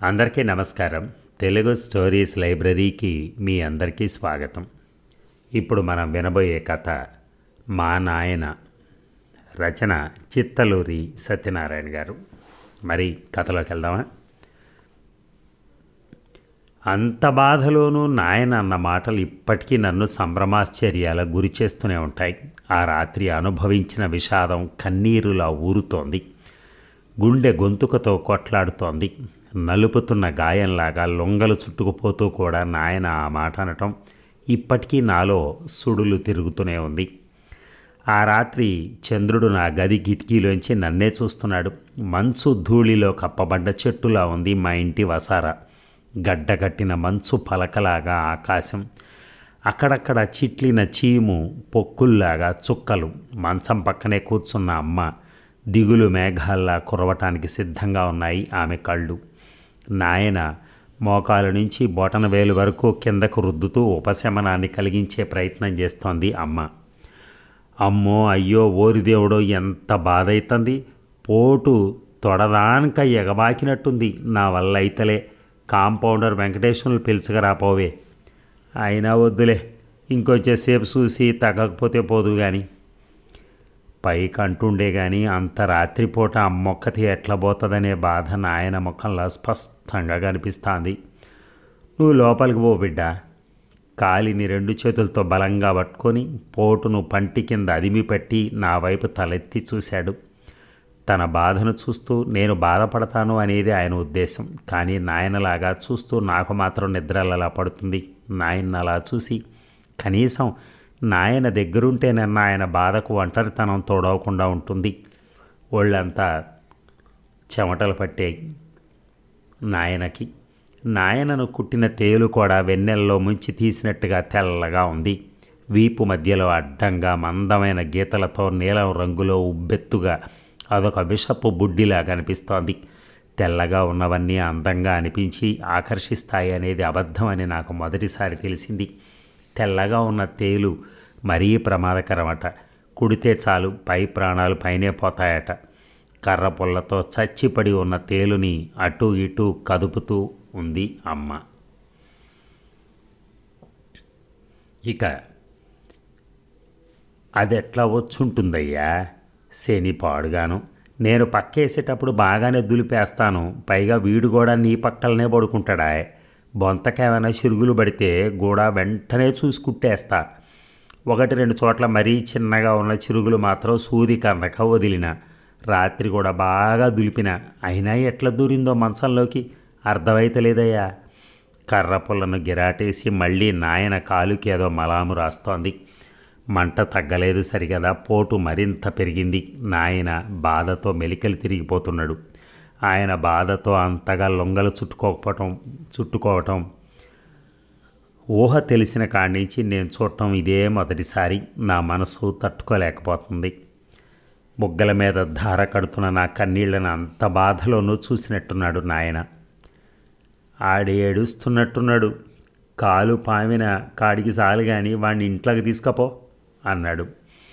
అందరికీ నమస్కారం. తెలుగు స్టోరీస్ లైబ్రరీకి మీ అందరికీ స్వాగతం. ఇప్పుడు మనం వినబోయే కథ మా నాయన. రచన చిత్తలూరి సత్యనారాయణ గారు. మరి కథలోకి వెళ్దామా? అంత బాధలోనూ నాయన అన్న మాటలు ఇప్పటికీ నన్ను సంభ్రమాశ్చర్యాల గురి చేస్తూనే ఉంటాయి. ఆ రాత్రి అనుభవించిన విషాదం కన్నీరులా ఊరుతోంది. గుండె గొంతుకతో కొట్లాడుతోంది. నలుపుతున్న గాయంలాగా లొంగలు చుట్టుకుపోతూ కూడా నాయన ఆ మాట అనటం ఇప్పటికీ నాలో సుడులు తిరుగుతూనే ఉంది. ఆ రాత్రి చంద్రుడు నా గది కిటికీలోంచి నన్నే చూస్తున్నాడు. మంచు ధూళిలో కప్పబడ్డ చెట్టులా ఉంది మా ఇంటి వసారా. గడ్డగట్టిన మంచు పలకలాగా ఆకాశం, అక్కడక్కడ చిట్లిన చీము పొక్కుల్లాగా చుక్కలు. మంచం పక్కనే కూర్చున్న అమ్మ దిగులు మేఘాల్లా కురవటానికి సిద్ధంగా ఉన్నాయి ఆమె కళ్ళు. నాయన మోకాలు నుంచి బొటన వేలు వరకు కిందకు రుద్దుతూ ఉపశమనాన్ని కలిగించే ప్రయత్నం చేస్తోంది అమ్మ. అమ్మో అయ్యో ఓరిదేవుడో ఎంత బాధ అవుతుంది. పోటు తొడదానిక ఎగబాకినట్టుంది. నా వల్ల అయితలే. కాంపౌండర్ వెంకటేశ్వరులు పిలుచుకురాపోవే. అయినా వద్దులే, ఇంకొచ్చేసేపు చూసి తగ్గకపోతే పోదు కానీ. పైకి అంటుండే కానీ అంత రాత్రిపూట అమ్మొక్కతి ఎట్లా పోతుందనే బాధ నాయన ముఖంలో స్పష్టంగా కనిపిస్తుంది. నువ్వు లోపలికి పో బిడ్డ. కాలిని రెండు చేతులతో బలంగా పట్టుకొని పోటును పంటి కింద అదిమి పెట్టి నా వైపు తలెత్తి చూశాడు. తన బాధను చూస్తూ నేను బాధపడతాను అనేది ఆయన ఉద్దేశం. కానీ నాయనలాగా చూస్తూ నాకు మాత్రం నిద్రలలా పడుతుంది. నాయన అలా చూసి కనీసం నాయన దగ్గరుంటేనన్నా ఆయన బాధకు ఒంటరితనం తోడవకుండా ఉంటుంది. ఒళ్ళంతా చెమటలు పట్టాయి నాయనకి. నాయనను కుట్టిన తేలు కూడా వెన్నెల్లో ముంచి తీసినట్టుగా తెల్లగా ఉంది. వీపు మధ్యలో అడ్డంగా మందమైన గీతలతో నీలం రంగులో ఉబ్బెత్తుగా అదొక విషపు బుడ్డిలా కనిపిస్తోంది. తెల్లగా ఉన్నవన్నీ అందంగా అనిపించి ఆకర్షిస్తాయి అనేది అబద్ధమని నాకు మొదటిసారి తెలిసింది. తెల్లగా ఉన్న తేలు మరీ ప్రమాదకరమట. కుడితే చాలు పై ప్రాణాలు పైనే పోతాయట. కర్ర పుల్లతో చచ్చిపడి ఉన్న తేలుని అటూ ఇటూ కదుపుతూ ఉంది అమ్మ. ఇక అదెట్లా వచ్చుంటుందయ్యా? శని పాడుగాను. నేను పక్కేసేటప్పుడు బాగానే దులిపేస్తాను. పైగా వీడు కూడా నీ పక్కలనే పడుకుంటాడా? బొంతకేమైనా చిరుగులు పడితే కూడా వెంటనే చూసి కుట్టేస్తా. 1-2 చోట్ల మరీ చిన్నగా ఉన్న చిరుగులు మాత్రం సూది కందక వదిలిన. రాత్రి కూడా బాగా దులిపిన. అయినా ఎట్లా దూరిందో మంచంలోకి అర్థమైతలేదయ్యా. కర్ర పుల్లను గిరాటేసి మళ్ళీ నాయన కాలుకి ఏదో మలాము రాస్తోంది. మంట తగ్గలేదు సరిగదా. పోటు మరింత పెరిగింది. నాయన బాధతో మెలికలు తిరిగిపోతున్నాడు. ఆయన బాధతో అంతగా లొంగలు చుట్టుకోవటం ఊహ తెలిసిన కాడి నుంచి నేను చూడటం ఇదే మొదటిసారి. నా మనసు తట్టుకోలేకపోతుంది. బుగ్గల మీద ధార కడుతున్న నా కన్నీళ్లను అంత బాధలోనూ చూసినట్టున్నాడు నాయన. ఏడుస్తున్నట్టున్నాడు. కాలు పామిన కాడికి చాలు కానీ వాడిని ఇంట్లోకి తీసుకపో అన్నాడు.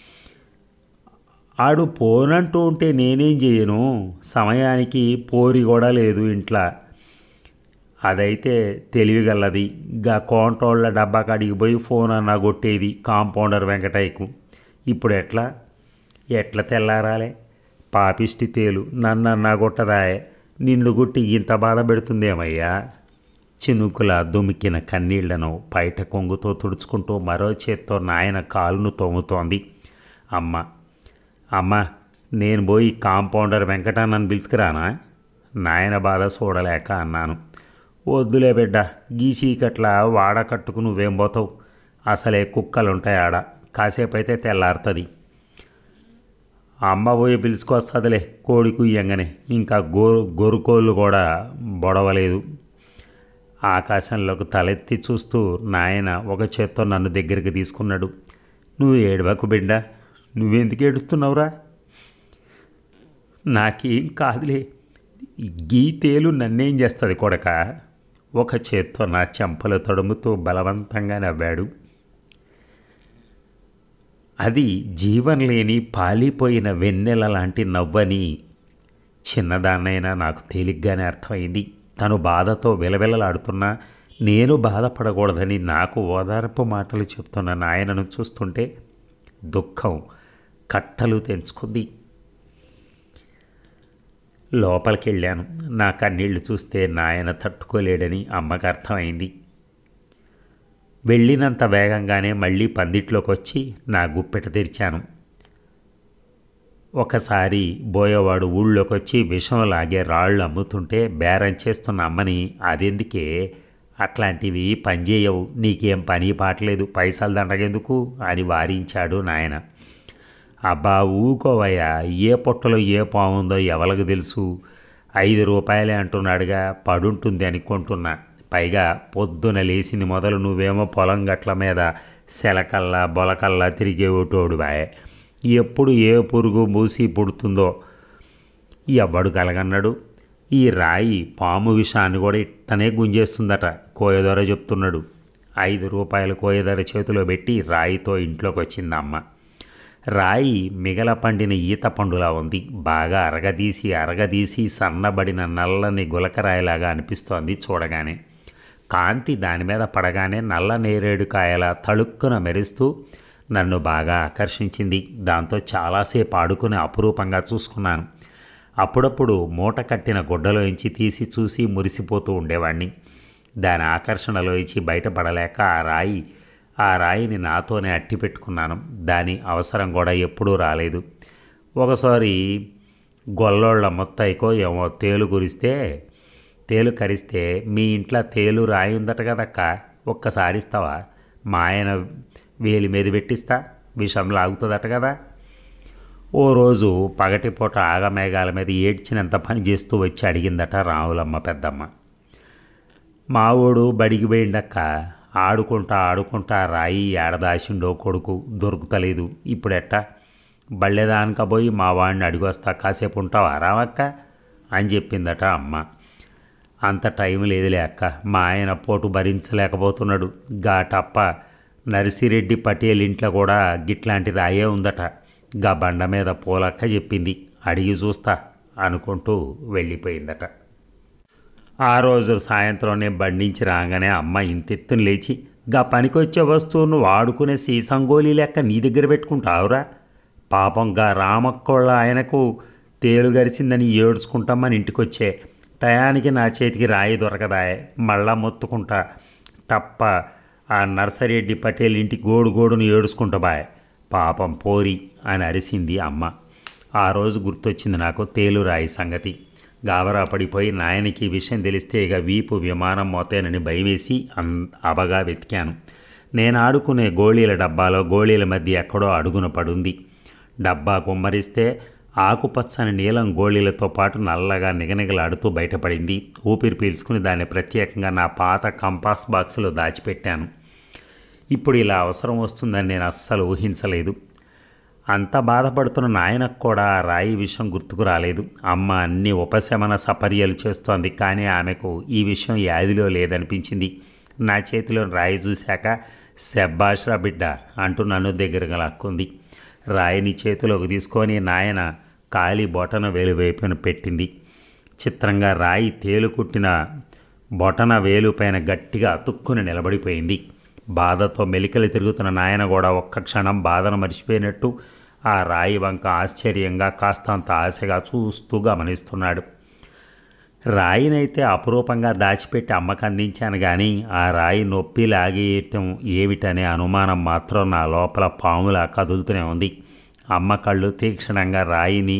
ఆడు పోనంటూ ఉంటే నేనేం చేయను? సమయానికి పోరి కూడా లేదు ఇంట్లో. అదైతే తెలివిగలది. గా కోంటోళ్ళ డబ్బా కాడికి పోయి ఫోన్ అన్నా కొట్టేది కాంపౌండర్ వెంకటయ్యకు. ఇప్పుడు ఎట్లా తెల్లారాలే? పాపిష్టి తేలు నన్నన్నా కొట్టదాయే. నిన్ను గుట్టి ఇంత బాధ పెడుతుందేమయ్యా? చినుకుల దుమికిన కన్నీళ్లను పైట కొంగుతో తుడుచుకుంటూ మరో చేత్తో నాయన కాలును తోముతోంది అమ్మ. నేను పోయి కాంపౌండర్ వెంకటన్నను పిలుచుకురానా? నాయన బాధ చూడలేక అన్నాను. వద్దులే బిడ్డ, గీచీకట్లా వాడ కట్టుకు నువ్వేం పోతావు? అసలే కుక్కలుంటాయి ఆడ. కాసేపు అయితే తెల్లారుతుంది. అమ్మ పోయి పిలుచుకొస్తుందిలే కోడి కుయ్యంగానే. ఇంకా గొరుకోళ్ళు కూడా బొడవలేదు. ఆకాశంలోకి తలెత్తి చూస్తూ నాయన ఒక చేత్తో నన్ను దగ్గరికి తీసుకున్నాడు. నువ్వు ఏడవకు బిడ్డ. నువ్వెందుకు ఏడుస్తున్నావురా? నాకేం కాదులే. గీతేలు నన్నేం చేస్తుంది కొడక? ఒక చేత్తో నా చెంపలు తడుముతూ బలవంతంగా నవ్వాడు. అది జీవం లేని పాలిపోయిన వెన్నెల లాంటి నవ్వని చిన్నదాన్నైనా నాకు తేలిగ్గానే అర్థమైంది. తను బాధతో విలవిలలాడుతున్నా నేను బాధపడకూడదని నాకు ఓదార్పు మాటలు చెప్తున్న నాయనను చూస్తుంటే దుఃఖం కట్టలు తెంచుకుంది. లోపలికి వెళ్ళాను. నా కన్నీళ్లు చూస్తే నాయన తట్టుకోలేడని అమ్మకు అర్థమైంది. వెళ్ళినంత వేగంగానే మళ్ళీ పందిట్లోకి వచ్చి నా గుప్పెట తెరిచాను. ఒకసారి బోయేవాడు ఊళ్ళోకి వచ్చి విషం లాగే రాళ్ళు అమ్ముతుంటే బేరం చేస్తున్న అమ్మని అదెందుకే, అట్లాంటివి పనిచేయవు, నీకేం పని పాటలేదు, పైసలు దండగెందుకు అని వారించాడు నాయన. అబ్బా ఊకోవయ్యా, ఏ పొట్టలో ఏ పాముందో ఎవరికి తెలుసు, 5 రూపాయలే అంటున్నాడుగా, పడుంటుంది అనుకుంటున్నా. పైగా పొద్దున లేచింది మొదలు నువ్వేమో పొలం గట్ల మీద సెలకల్లా బొలకల్లా తిరిగేటోడు బాయ్, ఎప్పుడు ఏ పురుగు మూసి పుడుతుందో ఎవడు కలగన్నాడు. ఈ రాయి పాము విషాన్ని కూడా ఇట్టనే గుంజేస్తుందట, కోయదొర చెప్తున్నాడు. 5 రూపాయలు కోయదొర చేతిలో పెట్టి రాయితో ఇంట్లోకి వచ్చింది అమ్మ. రాయి మిగల పండిన ఈత పండులా ఉంది. బాగా అరగదీసి సన్నబడిన నల్లని గులకరాయిలాగా అనిపిస్తోంది చూడగానే. కాంతి దాని మీద పడగానే నల్ల నేరేడు కాయల తళుక్కున మెరుస్తూ నన్ను బాగా ఆకర్షించింది. దాంతో చాలాసేపు ఆడుకుని అపురూపంగా చూసుకున్నాను. అప్పుడప్పుడు మూట కట్టిన గుడ్డలోంచి తీసి చూసి మురిసిపోతూ ఉండేవాణ్ణి. దాని ఆకర్షణలోంచి బయటపడలేక ఆ రాయిని నాతోనే అట్టి పెట్టుకున్నాను. దాని అవసరం కూడా ఎప్పుడూ రాలేదు. ఒకసారి గొల్లోళ్ళ మొత్తైకో ఏమో తేలు కరిస్తే మీ ఇంట్లో తేలు రాయి ఉందట కదక్క, ఒక్కసారి ఇస్తావా, మా ఆయన వేలి మీద పెట్టిస్తా, విషం లాగుతుందట కదా. ఓ రోజు పగటిపూట ఆగమేఘాల మీద ఏడ్చినంత పని చేస్తూ వచ్చి అడిగిందట రావులమ్మ పెద్దమ్మ. మావోడు బడికి పోయిండక్క, ఆడుకుంటా రాయి ఏడదాసిండో కొడుకు దొరుకుతలేదు, ఇప్పుడెట్టా, బళ్ళేదానికబోయి మా వాడిని అడిగొస్తా, కాసేపు ఉంటావా రావక్క అని చెప్పిందట అమ్మ. అంత టైం లేదులే అక్క, మా ఆయన పోటు భరించలేకపోతున్నాడు, ఘాటప్ప నర్సిరెడ్డి పటేల్ ఇంట్లో కూడా గిట్లాంటి రాయే ఉందట, గా బండ మీద పోలక్క చెప్పింది, అడిగి చూస్తా అనుకుంటూ వెళ్ళిపోయిందట. ఆ రోజు సాయంత్రం నేను బండించి రాగానే అమ్మ ఇంతెత్తున లేచి, గా పనికొచ్చే వస్తువును వాడుకునే సీసంగోలీ లెక్క నీ దగ్గర పెట్టుకుంటావురా, పాపం గా రామక్కోళ్ళ ఆయనకు తేలు గరిసిందని ఏడ్చుకుంటామని ఇంటికొచ్చే టయానికి నా చేతికి రాయి దొరకదాయే, మళ్ళా మొత్తుకుంటా తప్ప ఆ నర్సరెడ్డి పటేల్ ఇంటి గోడును ఏడుచుకుంటా బాయ్, పాపం పోరి అని అరిసింది అమ్మ. ఆ రోజు గుర్తొచ్చింది నాకు తేలు రాయి సంగతి. గాబరా పడిపోయి నాయనకి విషయం తెలిస్తే ఇక వీపు విమానం మోతేనని భయవేసి అబగా వెతికాను. నేను ఆడుకునే గోళీల డబ్బాలో గోళీల మధ్య ఎక్కడో అడుగున పడుంది. డబ్బా కుమ్మరిస్తే ఆకుపచ్చని నీలం గోళీలతో పాటు నల్లగా నిగనిగలాడుతూ బయటపడింది. ఊపిరి పీల్చుకుని దాన్ని ప్రత్యేకంగా నా పాత కంపాస్ బాక్సులో దాచిపెట్టాను. ఇప్పుడు ఇలా అవసరం వస్తుందని నేను అస్సలు ఊహించలేదు. అంత బాధపడుతున్న నాయనకు కూడా ఆ రాయి విషయం గుర్తుకు రాలేదు. అమ్మ అన్ని ఉపశమన సపర్యలు చేస్తోంది, కానీ ఆమెకు ఈ విషయం యాదిలో లేదనిపించింది. నా చేతిలో రాయి చూశాక శబ్బాష్రా బిడ్డ అంటూ నన్ను దగ్గరగా లాక్కుంది. రాయిని చేతిలోకి తీసుకొని నాయన కాలి బొటన వేలు వైపున పెట్టింది. చిత్రంగా రాయి తేలు కుట్టిన బొటన వేలు పైన గట్టిగా అతుక్కుని నిలబడిపోయింది. బాధతో మెలికలు తిరుగుతున్న నాయన కూడా ఒక్క క్షణం బాధను మర్చిపోయినట్టు ఆ రాయి వంక ఆశ్చర్యంగా కాస్తంత ఆశగా చూస్తూ గమనిస్తున్నాడు. రాయినైతే అపురూపంగా దాచిపెట్టి అమ్మకు అందించాను, కానీ ఆ రాయి నొప్పి లాగేయటం ఏమిటనే అనుమానం మాత్రం నా లోపల పాములా కదులుతూనే ఉంది. అమ్మ కళ్ళు తీక్షణంగా రాయిని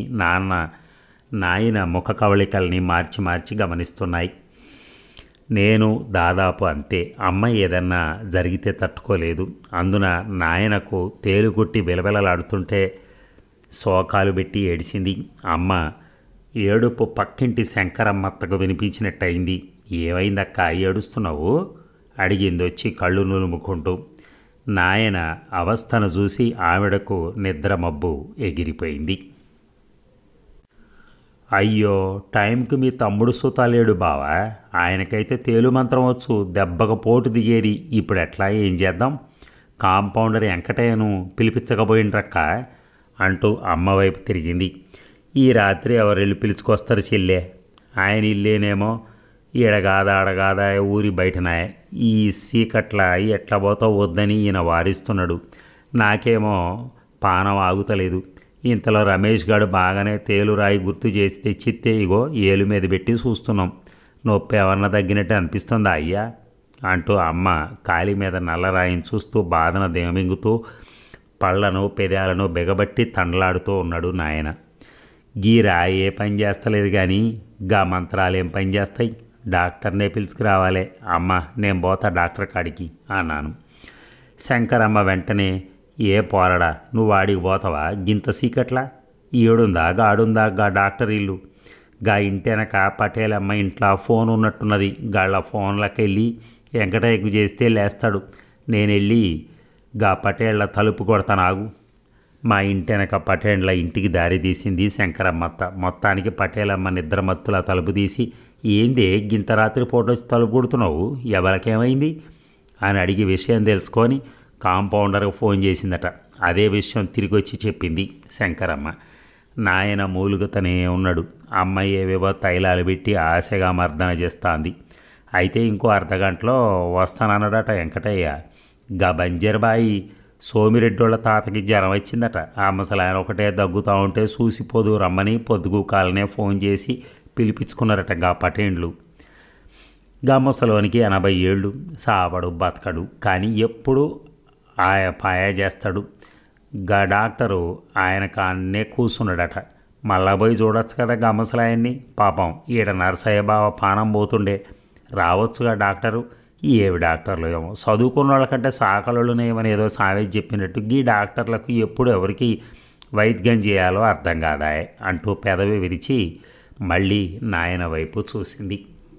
నాయన ముఖ కవళికల్ని మార్చి గమనిస్తున్నాయి. నేను దాదాపు అంతే. అమ్మ ఏదన్నా జరిగితే తట్టుకోలేదు. అందున నాయనకు తేలుగుట్టి విలవిలలాడుతుంటే శోకాలు పెట్టి ఏడిసింది. అమ్మ ఏడుపు పక్కింటి శంకరమ్మత్తకు వినిపించినట్టయింది. ఏమైందక్క ఏడుస్తున్నావు అడిగింది వచ్చి కళ్ళు నులుముకుంటూ. నాయన అవస్థను చూసి ఆవిడకు నిద్రమబ్బు ఎగిరిపోయింది. అయ్యో, టైంకి మీ తమ్ముడు సుతాలేడు బావా, ఆయనకైతే తేలు మంత్రం వచ్చు, దెబ్బకు పోటు దిగేది, ఇప్పుడు ఎట్లా ఏం చేద్దాం, కాంపౌండర్ వెంకటయ్యను పిలిపించకపోయిండ్రక్క అంటూ అమ్మ వైపు తిరిగింది. ఈ రాత్రి ఎవరెళ్ళి పిలుచుకొస్తారు చెల్లె, ఆయన ఇల్లేనేమో ఈడగాదా ఆడగాదా ఊరి బయటనాయ ఈ సీకట్ల ఎట్లా పోతావు వద్దని ఈయన వారిస్తున్నాడు. నాకేమో పానం ఆగుతలేదు. ఇంతలో రమేష్ గారు బాగానే తేలురాయి గుర్తు చేసి తెచ్చిస్తే ఇగో ఏలు మీద పెట్టి చూస్తున్నాం. నొప్పి ఎవరన్నా తగ్గినట్టు అనిపిస్తుందా అయ్యా అంటూ అమ్మ కాలి మీద నల్లరాయిని చూస్తూ బాధన దిగమింగుతూ పళ్ళను పెదాలను బిగబట్టి తండ్లాడుతూ ఉన్నాడు నాయన. గీ రాయి ఏ పని చేస్తలేదు కానీ గా మంత్రాలు ఏం పని చేస్తాయి? డాక్టర్నే పిలుచుకురావాలే. అమ్మ నేను పోతా డాక్టర్ కాడికి అన్నాను. శంకరమ్మ వెంటనే ఏ పోరడా నువ్వు వాడికి పోతావా గింత సీకట్లా? ఈడుందా గాడుందా గా డాక్టర్ ఇల్లు? గా ఇంటెనక పటేలమ్మ ఇంట్లో ఫోన్ ఉన్నట్టున్నది. గాళ్ళ ఫోన్లకి వెళ్ళి వెంకటయ్యకు చేస్తే లేస్తాడు. నేను వెళ్ళి గా పటేళ్ల తలుపు కొడతానాగు. మా ఇంటెనక పటేళ్ల ఇంటికి దారి తీసింది శంకరమ్మత్త. మొత్తానికి పటేలమ్మ నిద్రమత్తుల తలుపు తీసి ఏందే గింత రాత్రి పూట వచ్చి తలుపు కొడుతున్నావు, ఎవరికేమైంది అని అడిగి విషయం తెలుసుకొని కాంపౌండర్కి ఫోన్ చేసిందట. అదే విషయం తిరిగి వచ్చి చెప్పింది శంకరమ్మ. నాయన మూలుగుతనే ఉన్నాడు. అమ్మాయి ఏవేవో తైలాలు పెట్టి ఆశగా మర్దన చేస్తాంది. అయితే ఇంకో అర్ధగంటలో వస్తానన్నాడట వెంకటయ్య. గా బంజర్బాయి సోమిరెడ్డోళ్ళ తాతకి జ్వరం వచ్చిందట. ఆ ముసలాయన ఒకటే దగ్గుతూ ఉంటే చూసిపోదు రమ్మని పొద్దుగు కాలనే ఫోన్ చేసి పిలిపించుకున్నారట గా పటేండ్లు. గా ముసలోనికి 80 ఏళ్ళు, సావడు బతకడు, కానీ ఎప్పుడు పాయ చేస్తాడు. గా డాక్టరు ఆయన కాన్నే కూర్చున్నాడట. మళ్ళా పోయి చూడొచ్చు కదా గా ముసలాయన్ని. పాపం ఈడ నరసయ్య బావ పానం పోతుండే. రావచ్చుగా డాక్టరు. ఏవి డాక్టర్లు ఏమో చదువుకున్న వాళ్ళకంటే సాకలునేమని ఏదో సావేజ్ చెప్పినట్టు గీ డాక్టర్లకు ఎప్పుడు ఎవరికి వైద్యం చేయాలో అర్థం కాదా అంటూ పెదవి విరిచి మళ్ళీ నాయన వైపు చూసింది.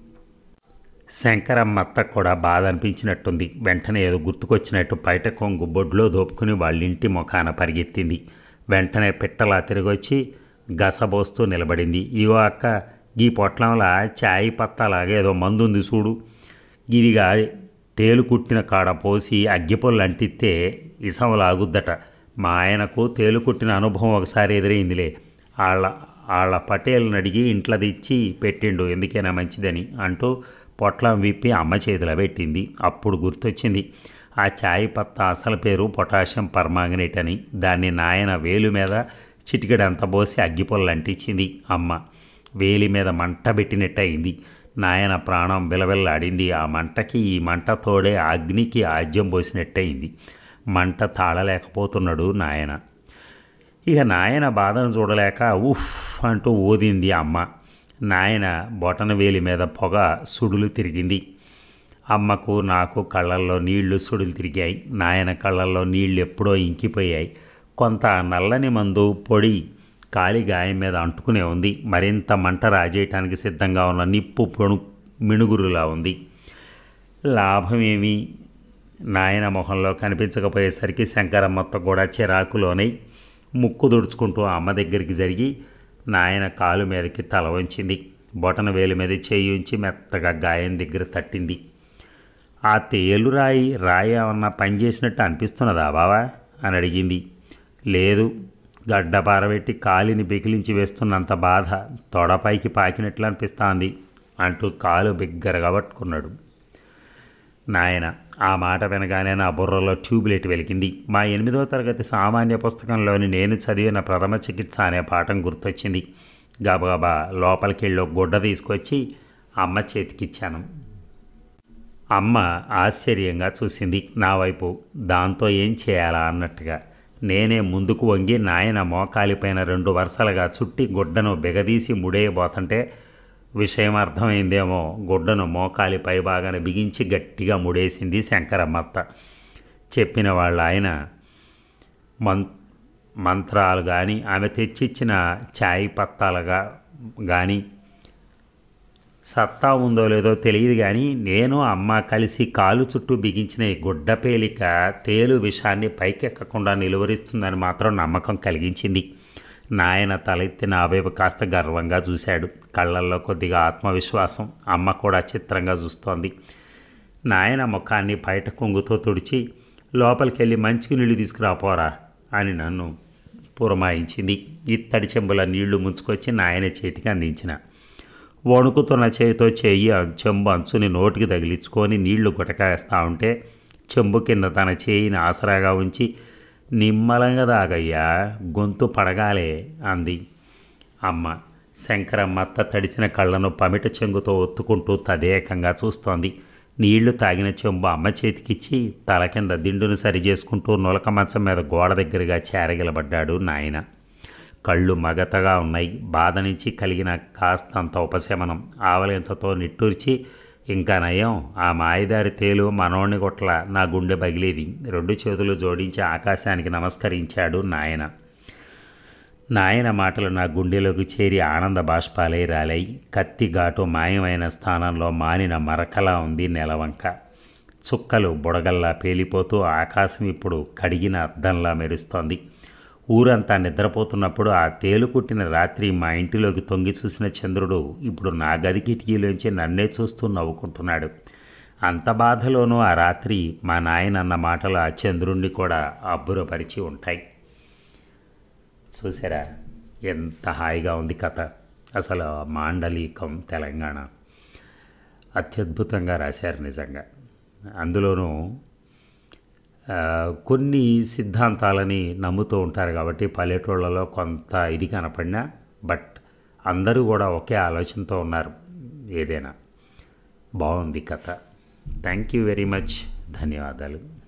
శంకరమ్మత్త కూడా బాధ అనిపించినట్టుంది. వెంటనే ఏదో గుర్తుకొచ్చినట్టు బయట కొంగు బొడ్లో దోపుకుని వాళ్ళింటి ముఖాన పరిగెత్తింది. వెంటనే పిట్టలా తిరిగొచ్చి గసబోస్తూ నిలబడింది. ఇగో అక్క, గీ పొట్లంలా చాయ్ పత్తాలాగా ఏదో మందుంది చూడు. గిదిగా తేలు కుట్టిన కాడ పోసి అగ్గిపొల్లు అంటిస్తే ఇసం లాగుద్దట. మా ఆయనకు తేలు కుట్టిన అనుభవం ఒకసారి ఎదురైందిలే. వాళ్ళ పటేల్ని అడిగి ఇంట్లో తెచ్చి పెట్టిండు, ఎందుకైనా మంచిదని అంటూ పొట్లం విప్పి అమ్మ చేతిలో పెట్టింది. అప్పుడు గుర్తొచ్చింది, ఆ చాయ్ పత్తా అసలు పేరు పొటాషియం పర్మాంగనేట్ అని. దాన్ని నాయన వేలు మీద చిటికెడంత పోసి అగ్గిపొల్లు అంటించింది అమ్మ. వేలి మీద మంట పెట్టినట్టు అయింది. నాయన ప్రాణం బిలబిల్లాడింది. ఆ మంటకి ఈ మంట తోడే అగ్నికి ఆజ్యం పోసినట్టయింది. మంట తాళలేకపోతున్నాడు నాయన. ఇక నాయన బాధను చూడలేక ఉఫ్ అంటూ ఊదింది అమ్మ. నాయన బొటన వేలి మీద పొగ సుడులు తిరిగింది. అమ్మకు నాకు కళ్ళల్లో నీళ్లు సుడులు తిరిగాయి. నాయన కళ్ళల్లో నీళ్లు ఎప్పుడో ఇంకిపోయాయి. కొంత నల్లని మందు పొడి కాలి గాయం మీద అంటుకునే ఉంది. మరింత మంట రాజేయటానికి సిద్ధంగా ఉన్న నిప్పు మిణుగురులా ఉంది. లాభమేమి నాయన మొహంలో కనిపించకపోయేసరికి శంకరమ్మతో కూడా చిరాకులోనై ముక్కు దుడుచుకుంటూ అమ్మ దగ్గరికి జరిగి నాయన కాలు మీదకి తల వంచింది. బొటన వేలు మీద చేయి ఉంచి మెత్తగా గాయం దగ్గర తట్టింది. ఆ తేలు రాయి ఏమన్నా పని చేసినట్టు అనిపిస్తున్నదా బావా అని అడిగింది. లేదు, గడ్డ పారబెట్టి కాలిని బిగిలించి వేస్తున్నంత బాధ తొడపైకి పాకినట్లు అనిపిస్తోంది అంటూ కాలు బిగ్గరగా పట్టుకున్నాడు నాయన. ఆ మాట వినగానే నా బుర్రలో ట్యూబ్లైట్ వెలిగింది. మా 8వ తరగతి సామాన్య పుస్తకంలోని నేను చదివిన ప్రథమ చికిత్స అనే పాఠం గుర్తొచ్చింది. గబగబా లోపలికి వెళ్ళి గుడ్డ తీసుకొచ్చి అమ్మ చేతికిచ్చాను. అమ్మ ఆశ్చర్యంగా చూసింది నా వైపు, దాంతో ఏం చేయాలా అన్నట్టుగా. నేనే ముందుకు వంగి నాయన మోకాలిపైన 2 వరుసలుగా చుట్టి గుడ్డను బిగదీసి ముడేయబోతుంటే విషయం అర్థమైందేమో. గుడ్డను మోకాలి పై భాగాన బిగించి గట్టిగా ముడేసింది శంకరమ్మత్త. చెప్పిన వాళ్ళ ఆయన మంత్రాలు కానీ ఆమె తెచ్చిచ్చిన చాయ్ పత్తాలుగా కానీ సత్తా ఉందో లేదో తెలియదు, కానీ నేను అమ్మ కలిసి కాలు చుట్టూ బిగించిన ఈ గుడ్డ పేలిక తేలు విషాన్ని పైకెక్కకుండా నిలువరిస్తుందని మాత్రం నమ్మకం కలిగించింది. నాయన తలెత్తి నా వైపు కాస్త గర్వంగా చూశాడు. కళ్ళల్లో కొద్దిగా ఆత్మవిశ్వాసం. అమ్మ కూడా చిత్రంగా చూస్తోంది. నాయన ముఖాన్ని బయట కొంగుతో తుడిచి లోపలికి వెళ్ళి మంచికి నీళ్లు తీసుకురాపోరా అని నన్ను పురమాయించింది. ఇత్తడి చెంబుల నీళ్లు ముంచుకొచ్చి నాయన చేతికి అందించిన. వణుకుతున్న చేతితో చెంబు అంచుని నోటికి తగిలించుకొని నీళ్లు గుటకేస్తా ఉంటే చెంబు కింద తన చేయిని ఆసరాగా ఉంచి నిమ్మలంగా తాగయ్యా, గొంతు పడగాలే అంది అమ్మ. శంకరమ్మత్త తడిసిన కళ్ళను పమిట చెంగుతో ఒత్తుకుంటూ తదేకంగా చూస్తోంది. నీళ్లు తాగిన చెంబు అమ్మ చేతికిచ్చి తల కింద దిండును సరిచేసుకుంటూ నులక మంచం మీద గోడ దగ్గరగా చేరగిలబడ్డాడు నాయన. కళ్ళు మగతగా ఉన్నాయి. బాధ నుంచి కలిగిన కాస్తంత ఉపశమనం. ఆవలింతతో నిట్టూర్చి, ఇంకా నయం, ఆ మాయదారి తేలు మనోణ్ణి కొట్ల నా గుండె పగిలేది. 2 చేతులు జోడించి ఆకాశానికి నమస్కరించాడు నాయన. నాయన మాటలు నా గుండెలోకి చేరి ఆనంద బాష్పాలై రాలాయి. కత్తి ఘాటు మాయమైన స్థానంలో మానిన మరకలా ఉంది నెలవంక. చుక్కలు బుడగల్లా పేలిపోతూ ఆకాశం ఇప్పుడు కడిగిన అద్దంలా మెరుస్తోంది. ఊరంతా నిద్రపోతున్నప్పుడు ఆ తేలు కుట్టిన రాత్రి మా ఇంటిలోకి తొంగి చూసిన చంద్రుడు ఇప్పుడు నా గది కిటికీలోంచి నన్నే చూస్తూ నవ్వుకుంటున్నాడు. అంత బాధలోనూ ఆ రాత్రి మా నాయన అన్న మాటలు ఆ చంద్రుణ్ణి కూడా అబ్బురపరిచి ఉంటాయి. చూసారా ఎంత హాయిగా ఉంది కథ. అసలు మాండలికం తెలంగాణ అత్యద్భుతంగా రాశారు నిజంగా. అందులోనూ కొన్ని సిద్ధాంతాలని నమ్ముతూ ఉంటారు కాబట్టి పల్లెటూళ్ళలో కొంత ఇది కనపడినా, బట్ అందరూ కూడా ఒకే ఆలోచనతో ఉన్నారు. ఏదైనా బాగుంది కథ. Thank you very much. ధన్యవాదాలు.